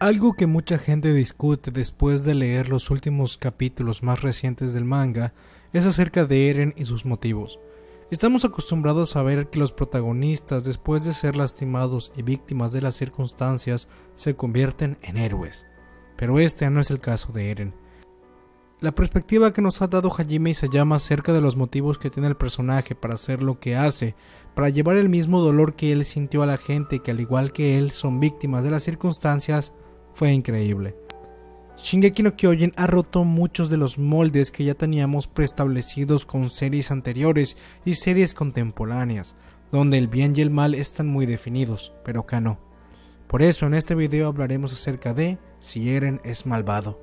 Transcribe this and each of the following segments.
Algo que mucha gente discute después de leer los últimos capítulos más recientes del manga es acerca de Eren y sus motivos. Estamos acostumbrados a ver que los protagonistas, después de ser lastimados y víctimas de las circunstancias, se convierten en héroes. Pero este no es el caso de Eren. La perspectiva que nos ha dado Hajime Isayama acerca de los motivos que tiene el personaje para hacer lo que hace, para llevar el mismo dolor que él sintió a la gente que al igual que él son víctimas de las circunstancias, fue increíble. Shingeki no Kyojin ha roto muchos de los moldes que ya teníamos preestablecidos con series anteriores y series contemporáneas, donde el bien y el mal están muy definidos, pero acá no. Por eso en este video hablaremos acerca de si Eren es malvado.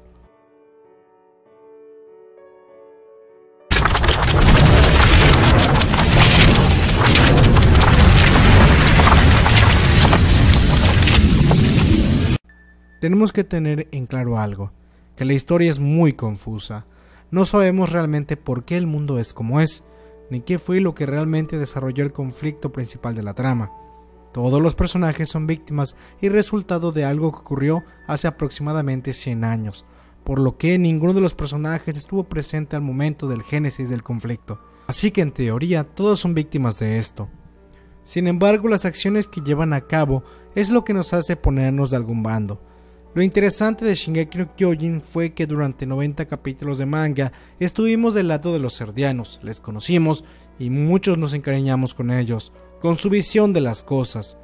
Tenemos que tener en claro algo, que la historia es muy confusa. No sabemos realmente por qué el mundo es como es, ni qué fue lo que realmente desarrolló el conflicto principal de la trama. Todos los personajes son víctimas y resultado de algo que ocurrió hace aproximadamente 100 años, por lo que ninguno de los personajes estuvo presente al momento del génesis del conflicto. Así que en teoría todos son víctimas de esto. Sin embargo, las acciones que llevan a cabo es lo que nos hace ponernos de algún bando. Lo interesante de Shingeki no Kyojin fue que durante 90 capítulos de manga estuvimos del lado de los Eldianos, les conocimos y muchos nos encariñamos con ellos, con su visión de las cosas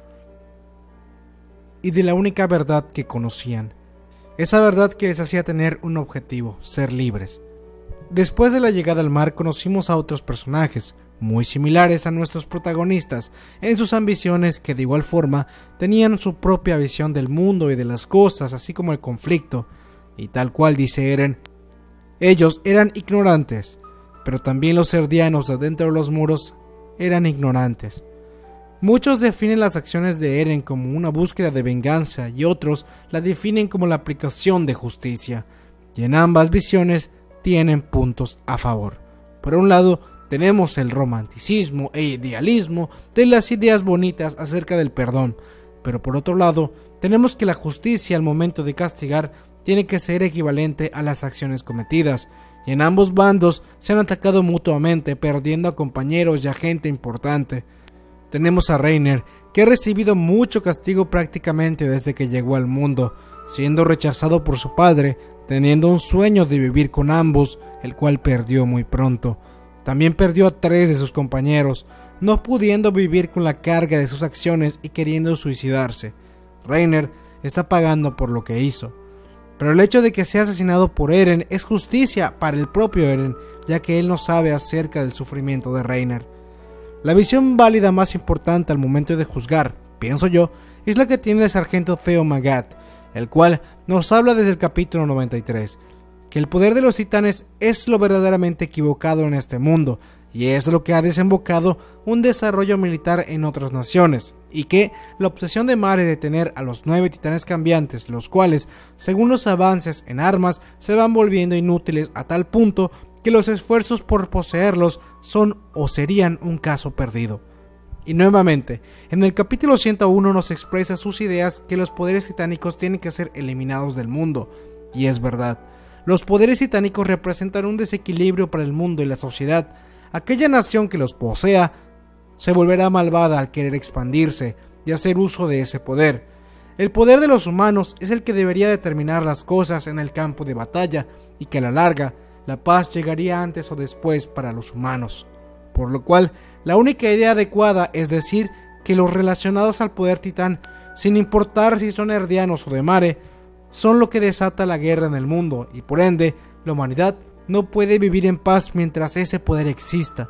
y de la única verdad que conocían. Esa verdad que les hacía tener un objetivo, ser libres. Después de la llegada al mar conocimos a otros personajes, muy similares a nuestros protagonistas en sus ambiciones que de igual forma tenían su propia visión del mundo y de las cosas, así como el conflicto, y tal cual dice Eren, ellos eran ignorantes, pero también los Eldianos de dentro de los muros eran ignorantes. Muchos definen las acciones de Eren como una búsqueda de venganza y otros la definen como la aplicación de justicia, y en ambas visiones tienen puntos a favor. Por un lado, tenemos el romanticismo e idealismo de las ideas bonitas acerca del perdón, pero por otro lado, tenemos que la justicia al momento de castigar tiene que ser equivalente a las acciones cometidas, y en ambos bandos se han atacado mutuamente, perdiendo a compañeros y a gente importante. Tenemos a Reiner, que ha recibido mucho castigo prácticamente desde que llegó al mundo, siendo rechazado por su padre, teniendo un sueño de vivir con ambos, el cual perdió muy pronto. También perdió a 3 de sus compañeros, no pudiendo vivir con la carga de sus acciones y queriendo suicidarse. Reiner está pagando por lo que hizo. Pero el hecho de que sea asesinado por Eren es justicia para el propio Eren, ya que él no sabe acerca del sufrimiento de Reiner. La visión válida más importante al momento de juzgar, pienso yo, es la que tiene el sargento Theo Magat, el cual nos habla desde el capítulo 93. Que el poder de los titanes es lo verdaderamente equivocado en este mundo, y es lo que ha desembocado un desarrollo militar en otras naciones, y que la obsesión de Mare de tener a los 9 titanes cambiantes, los cuales, según los avances en armas, se van volviendo inútiles a tal punto que los esfuerzos por poseerlos son o serían un caso perdido. Y nuevamente, en el capítulo 101 nos expresa sus ideas que los poderes titánicos tienen que ser eliminados del mundo, y es verdad. Los poderes titánicos representan un desequilibrio para el mundo y la sociedad. Aquella nación que los posea se volverá malvada al querer expandirse y hacer uso de ese poder. El poder de los humanos es el que debería determinar las cosas en el campo de batalla y que a la larga la paz llegaría antes o después para los humanos. Por lo cual, la única idea adecuada es decir que los relacionados al poder titán, sin importar si son Eldianos o de Mare, son lo que desata la guerra en el mundo y por ende la humanidad no puede vivir en paz mientras ese poder exista.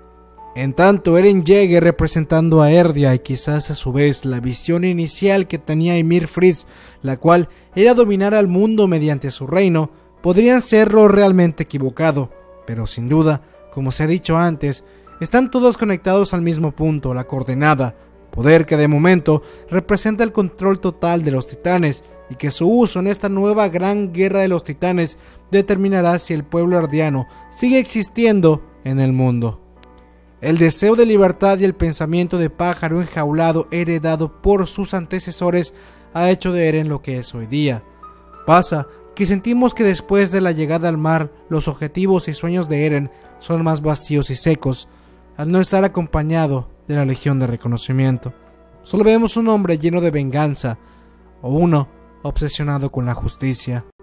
En tanto, Eren llegue representando a Erdia y quizás a su vez la visión inicial que tenía Ymir Fritz, la cual era dominar al mundo mediante su reino, podrían ser lo realmente equivocado, pero sin duda, como se ha dicho antes, están todos conectados al mismo punto, la coordenada, poder que de momento representa el control total de los titanes, y que su uso en esta nueva gran guerra de los titanes determinará si el pueblo eldiano sigue existiendo en el mundo. El deseo de libertad y el pensamiento de pájaro enjaulado heredado por sus antecesores ha hecho de Eren lo que es hoy día. Pasa que sentimos que después de la llegada al mar, los objetivos y sueños de Eren son más vacíos y secos, al no estar acompañado de la Legión de Reconocimiento. Solo vemos un hombre lleno de venganza, o uno obsesionado con la justicia.